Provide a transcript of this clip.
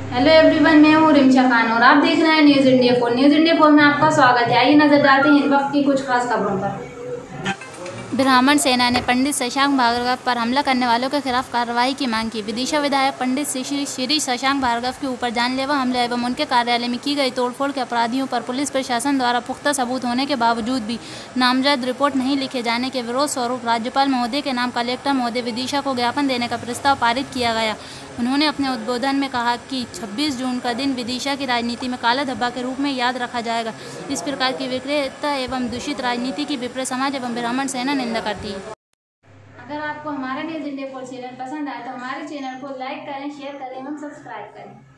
Hello everyone, मैं हूँ रिमशा खान और आप देख रहे हैं न्यूज़ इंडिया 4। न्यूज़ इंडिया 4 में आपका स्वागत है। आइए नजर डालते हैं इस वक्त की कुछ खास खबरों पर। ब्राह्मण सेना ने पंडित शशांक भार्गव पर हमला करने वालों के खिलाफ कार्रवाई की मांग की। विदिशा विधायक पंडित श्री शशांक भार्गव के ऊपर जानलेवा हमले एवं उनके कार्यालय में की गई तोड़फोड़ के अपराधियों पर पुलिस प्रशासन द्वारा पुख्ता सबूत होने के बावजूद भी नामजद रिपोर्ट नहीं लिखे जाने के विरोध स्वरूप राज्यपाल महोदय के नाम कलेक्टर महोदय विदिशा को ज्ञापन देने का प्रस्ताव पारित किया गया। उन्होंने अपने उद्बोधन में कहा कि 26 जून का दिन विदिशा की राजनीति में काला धब्बा के रूप में याद रखा जाएगा। इस प्रकार की विकृत एवं दूषित राजनीति की विप्र समाज एवं ब्राह्मण सेना निंदा करती है। अगर आपको हमारा न्यूज़ इंडिया 4 चैनल पसंद आए तो हमारे चैनल को लाइक करें, शेयर करें एवं सब्सक्राइब करें।